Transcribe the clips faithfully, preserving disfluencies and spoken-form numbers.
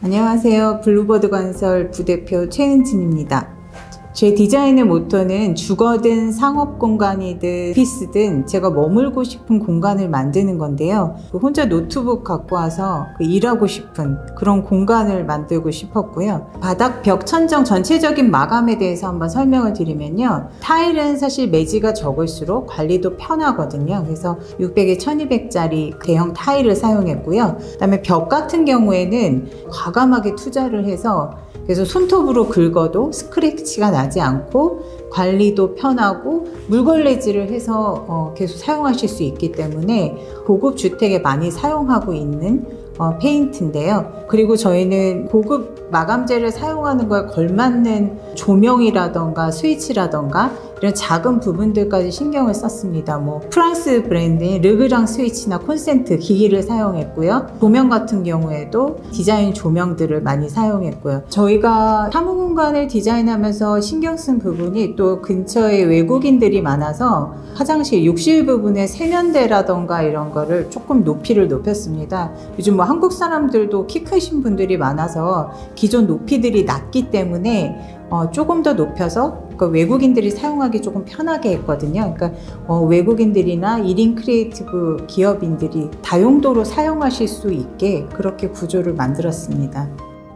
안녕하세요. 블루버드 건설 부대표 최은진입니다. 제 디자인의 모토는 주거든 상업공간이든 오피스든 제가 머물고 싶은 공간을 만드는 건데요. 혼자 노트북 갖고 와서 일하고 싶은 그런 공간을 만들고 싶었고요. 바닥, 벽, 천정 전체적인 마감에 대해서 한번 설명을 드리면요. 타일은 사실 매지가 적을수록 관리도 편하거든요. 그래서 육백에 천이백 짜리 대형 타일을 사용했고요. 그 다음에 벽 같은 경우에는 과감하게 투자를 해서 그래서 손톱으로 긁어도 스크래치가 나지 않고 관리도 편하고 물걸레질을 해서 어, 계속 사용하실 수 있기 때문에 고급 주택에 많이 사용하고 있는 어, 페인트인데요. 그리고 저희는 고급 마감재를 사용하는 거에 걸맞는 조명이라던가 스위치라던가 이런 작은 부분들까지 신경을 썼습니다. 뭐 프랑스 브랜드인 르그랑 스위치나 콘센트 기기를 사용했고요. 조명 같은 경우에도 디자인 조명들을 많이 사용했고요. 저희가 사무 공간을 디자인하면서 신경 쓴 부분이 또 근처에 외국인들이 많아서 화장실, 욕실 부분에 세면대라던가 이런 거를 조금 높이를 높였습니다. 요즘 뭐 한국 사람들도 키 크신 분들이 많아서 기존 높이들이 낮기 때문에 어, 조금 더 높여서 그러니까 외국인들이 사용하기 조금 편하게 했거든요. 그러니까 어, 외국인들이나 일 인 크리에이티브 기업인들이 다용도로 사용하실 수 있게 그렇게 구조를 만들었습니다.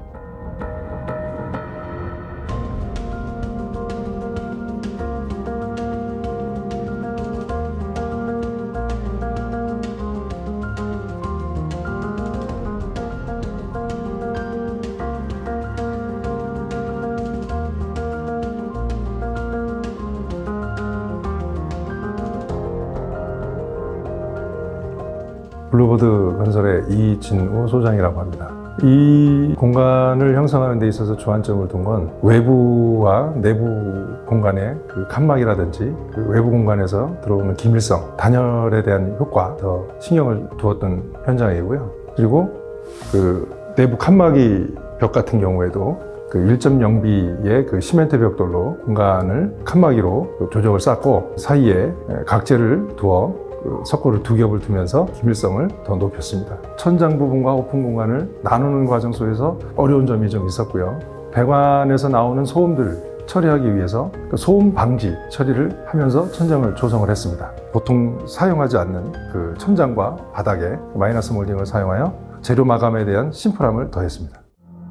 블루버드 건설의 이진우 소장이라고 합니다. 이 공간을 형성하는 데 있어서 주안점을 둔 건 외부와 내부 공간의 그 칸막이라든지 그 외부 공간에서 들어오는 기밀성, 단열에 대한 효과 더 신경을 두었던 현장이고요. 그리고 그 내부 칸막이 벽 같은 경우에도 그 일 점 영 비의 그 시멘트 벽돌로 공간을 칸막이로 조적을 쌓고 사이에 각재를 두어 그 석고를 두 겹을 두면서 기밀성을 더 높였습니다. 천장 부분과 오픈 공간을 나누는 과정 속에서 어려운 점이 좀 있었고요. 배관에서 나오는 소음들을 처리하기 위해서 그 소음 방지 처리를 하면서 천장을 조성을 했습니다. 보통 사용하지 않는 그 천장과 바닥에 마이너스 몰딩을 사용하여 재료 마감에 대한 심플함을 더했습니다.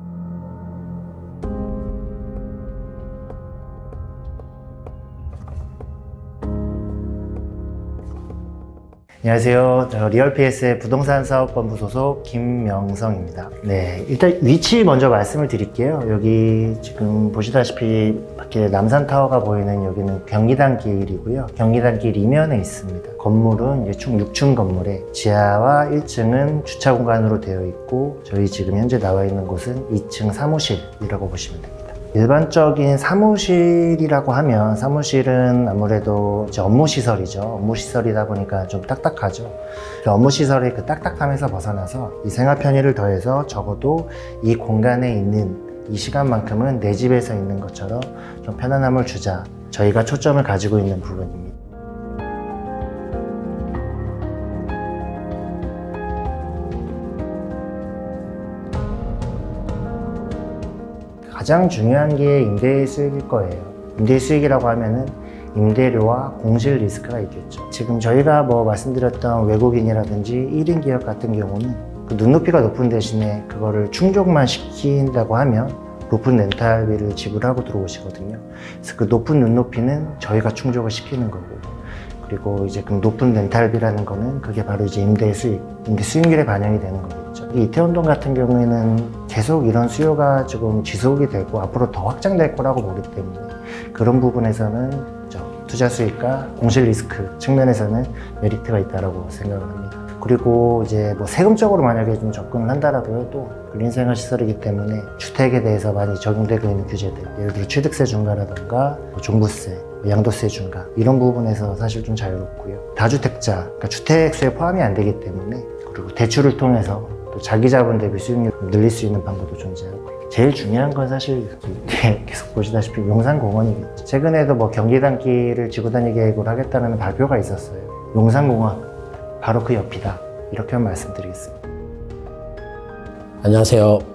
안녕하세요. 저 리얼피에스의 부동산 사업본부 소속 김명성입니다. 네, 일단 위치 먼저 말씀을 드릴게요. 여기 지금 보시다시피 밖에 남산타워가 보이는 여기는 경리단 길이고요. 경리단 길 이면에 있습니다. 건물은 이제 총 육 층 건물에 지하와 일 층은 주차 공간으로 되어 있고 저희 지금 현재 나와 있는 곳은 이 층 사무실이라고 보시면 됩니다. 일반적인 사무실이라고 하면 사무실은 아무래도 이제 업무시설이죠. 업무시설이다 보니까 좀 딱딱하죠. 그 업무시설의 그 딱딱함에서 벗어나서 이 생활 편의를 더해서 적어도 이 공간에 있는 이 시간만큼은 내 집에서 있는 것처럼 좀 편안함을 주자. 저희가 초점을 가지고 있는 부분입니다. 가장 중요한 게 임대 수익일 거예요. 임대 수익이라고 하면은 임대료와 공실 리스크가 있겠죠. 지금 저희가 뭐 말씀드렸던 외국인이라든지 일 인 기업 같은 경우는 그 눈높이가 높은 대신에 그거를 충족만 시킨다고 하면 높은 렌탈비를 지불하고 들어오시거든요. 그래서 그 높은 눈높이는 저희가 충족을 시키는 거고, 그리고 이제 그 높은 렌탈비라는 거는 그게 바로 이제 임대 수익, 임대 수익률에 반영이 되는 거겠죠. 이 이태원동 같은 경우에는 계속 이런 수요가 지금 지속이 되고 앞으로 더 확장될 거라고 보기 때문에 그런 부분에서는 저 투자 수익과 공실 리스크 측면에서는 메리트가 있다고 생각을 합니다. 그리고 이제 뭐 세금적으로 만약에 좀 접근을 한다라고 해도 근린생활시설이기 때문에 주택에 대해서 많이 적용되고 있는 규제들, 예를 들어 취득세 중과라던가 종부세, 양도세 중과 이런 부분에서 사실 좀 자유롭고요. 다주택자, 그러니까 주택수에 포함이 안 되기 때문에, 그리고 대출을 통해서 또 자기 자본 대비 수익률을 늘릴 수 있는 방법도 존재하고, 제일 중요한 건 사실 계속 보시다시피 용산공원이겠죠. 최근에도 뭐 경리단길을 지구단위 계획으로 하겠다는 발표가 있었어요. 용산공원 바로 그 옆이다, 이렇게 말씀드리겠습니다. 안녕하세요.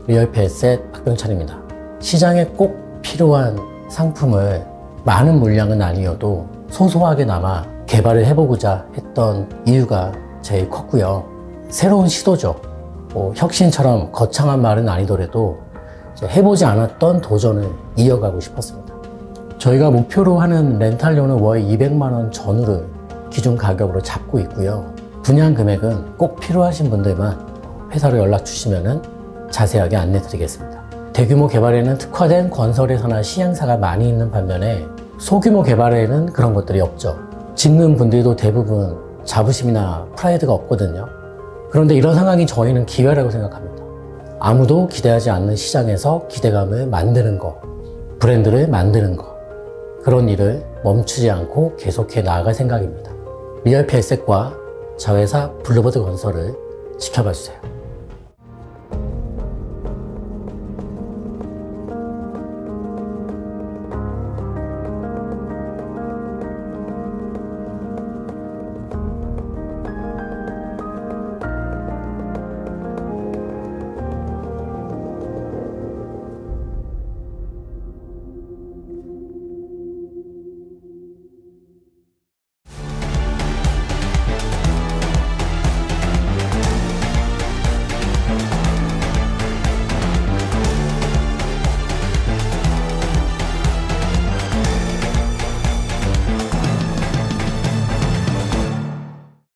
리얼피 에셋 박병찬입니다. 시장에 꼭 필요한 상품을 많은 물량은 아니어도 소소하게나마 개발을 해보고자 했던 이유가 제일 컸고요. 새로운 시도죠. 뭐 혁신처럼 거창한 말은 아니더라도 해보지 않았던 도전을 이어가고 싶었습니다. 저희가 목표로 하는 렌탈료는 월 이백만 원 전후를 기준 가격으로 잡고 있고요. 분양 금액은 꼭 필요하신 분들만 회사로 연락 주시면 자세하게 안내 드리겠습니다. 대규모 개발에는 특화된 건설회사나 시행사가 많이 있는 반면에 소규모 개발에는 그런 것들이 없죠. 짓는 분들도 대부분 자부심이나 프라이드가 없거든요. 그런데 이런 상황이 저희는 기회라고 생각합니다. 아무도 기대하지 않는 시장에서 기대감을 만드는 거, 브랜드를 만드는 거, 그런 일을 멈추지 않고 계속해 나아갈 생각입니다. 리얼피 에셋과 자회사 블루버드 건설을 지켜봐 주세요.